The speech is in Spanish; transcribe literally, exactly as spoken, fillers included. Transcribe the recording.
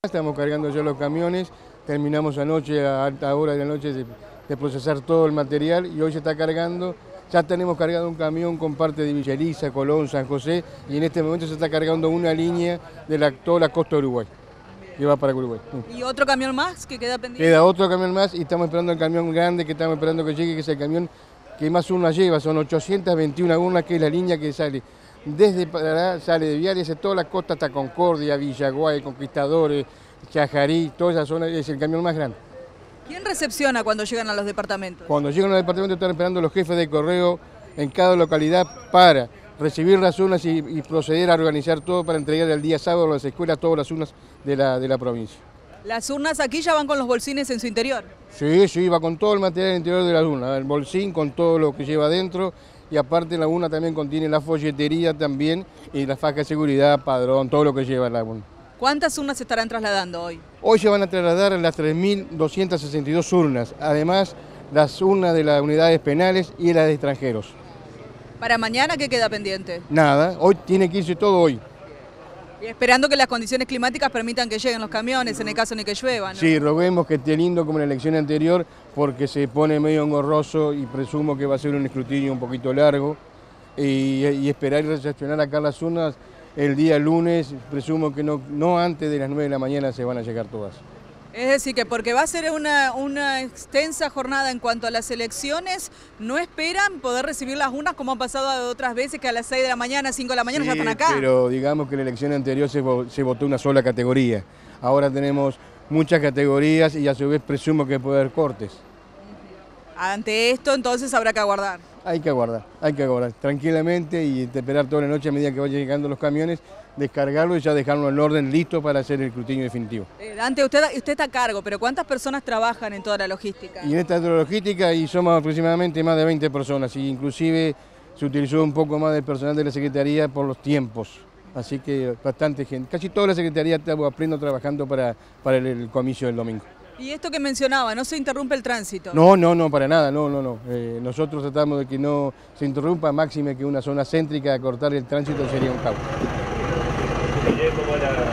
Estamos cargando ya los camiones, terminamos anoche a alta hora de la noche de, de procesar todo el material y hoy se está cargando. Ya tenemos cargado un camión con parte de Villa Elisa, Colón, San José y en este momento se está cargando una línea de la, toda la costa de Uruguay, que va para Uruguay. ¿Y otro camión más que queda pendiente? Queda otro camión más y estamos esperando el camión grande que estamos esperando que llegue, que es el camión que más urnas lleva, son ochocientas veintiuna urnas, que es la línea que sale desde Pará, sale de Viales, de toda la costa hasta Concordia, Villaguay, Conquistadores, Chajarí, toda esa zona es el camión más grande. ¿Quién recepciona cuando llegan a los departamentos? Cuando llegan a los departamentos están esperando los jefes de correo en cada localidad para recibir las urnas y, y proceder a organizar todo para entregar el día sábado a las escuelas todas las urnas de la, de la provincia. ¿Las urnas aquí ya van con los bolsines en su interior? Sí, sí, va con todo el material interior de la urna, el bolsín con todo lo que lleva adentro y aparte la urna también contiene la folletería también y la faja de seguridad, padrón, todo lo que lleva la urna. ¿Cuántas urnas se estarán trasladando hoy? Hoy se van a trasladar las tres mil doscientas sesenta y dos urnas, además las urnas de las unidades penales y las de extranjeros. ¿Para mañana qué queda pendiente? Nada, hoy tiene que irse todo hoy. Y esperando que las condiciones climáticas permitan que lleguen los camiones en el caso de que llueva, ¿no? Sí, roguemos que esté lindo como en la elección anterior porque se pone medio engorroso y presumo que va a ser un escrutinio un poquito largo y, y esperar y recepcionar acá las urnas el día lunes, presumo que no, no antes de las nueve de la mañana se van a llegar todas. Es decir, que porque va a ser una, una extensa jornada en cuanto a las elecciones, ¿no esperan poder recibir las urnas como ha pasado otras veces que a las seis de la mañana, cinco de la mañana Sí, ya están acá? Pero digamos que en la elección anterior se, se votó una sola categoría. Ahora tenemos muchas categorías y a su vez presumo que puede haber cortes. Ante esto entonces habrá que aguardar. Hay que aguardar, hay que aguardar tranquilamente y esperar toda la noche a medida que vayan llegando los camiones, descargarlo y ya dejarlo en orden listo para hacer el escrutinio definitivo. Eh, Dante, usted, usted está a cargo, pero ¿cuántas personas trabajan en toda la logística? Y en esta logística y somos aproximadamente más de veinte personas y inclusive se utilizó un poco más del personal de la Secretaría por los tiempos. Así que bastante gente, casi toda la Secretaría está aprendiendo trabajando para, para el, el comicio del domingo. Y esto que mencionaba, ¿no se interrumpe el tránsito? No, no, no, para nada, no, no, no. Eh, nosotros tratamos de que no se interrumpa, máxime que una zona céntrica, cortar el tránsito sería un caos.